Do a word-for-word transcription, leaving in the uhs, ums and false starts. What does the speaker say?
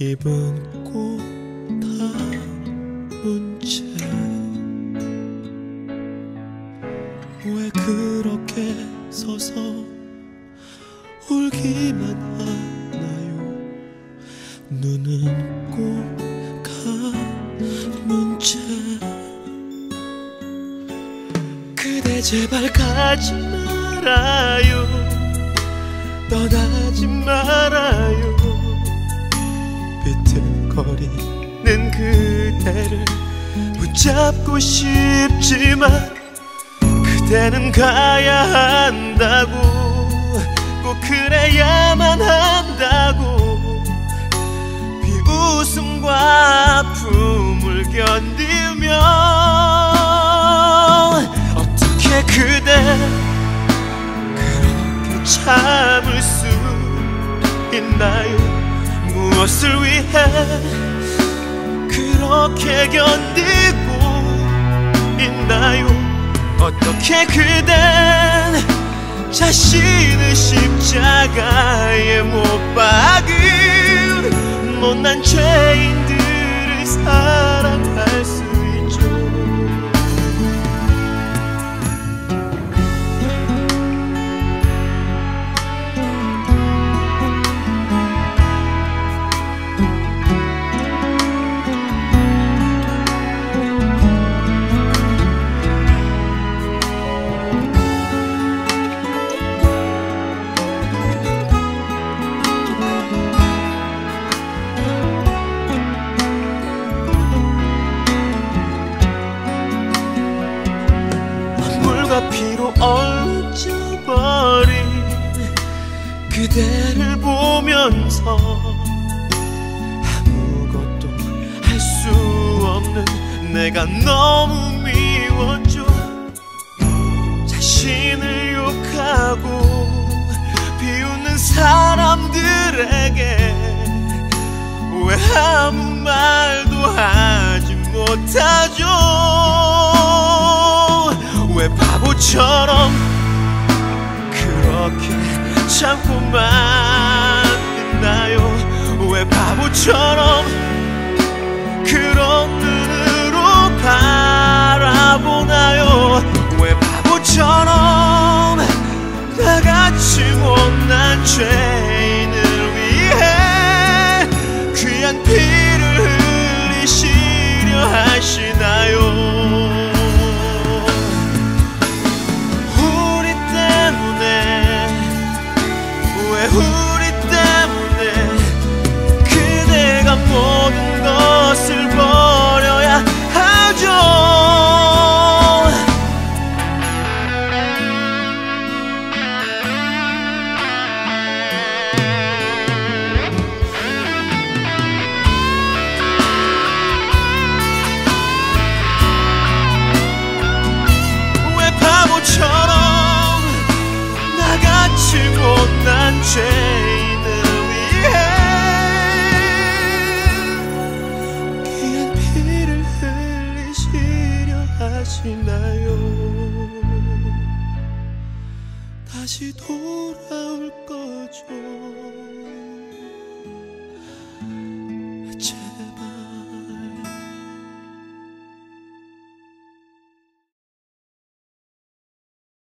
입은 꽃 담은 채 왜 그렇게 서서 울기만 하나요? 눈은 꼭 감은 채 그대 제발 가지 말아요, 떠나지 말아요. 비틀거리는 그대를 붙잡고 싶지만 그대는 가야 한다고, 꼭 그래야만 한다고. 비웃음과 아픔을 견디며 어떻게 그대 그렇게 참을 수 있나요? 무엇을 위해 그렇게 견디고 있나요? 어떻게 그댄 자신을 십자가에 못 박은 못난 죄인들을 사랑할 수 있죠? 피로 얼져버린 그대를 보면서 아무것도 할 수 없는 내가 너무 미웠죠. 자신을 욕하고 비웃는 사람들에게 왜 아무 말도 하지 못하죠? 왜 바보처럼 그렇게 참고만 있나요? 왜 바보처럼 그런 눈으로 바라보나요? 왜 바보처럼 나같이 못난 죄인을 위해 귀한 피를 흘리시려 하시나요? 우리 때문에 그대가 모든 것을 버려야 하죠. 왜 바보처럼 나같이 못난 죄인을 위해 귀한 피를 흘리시려 하시나요? 다시 도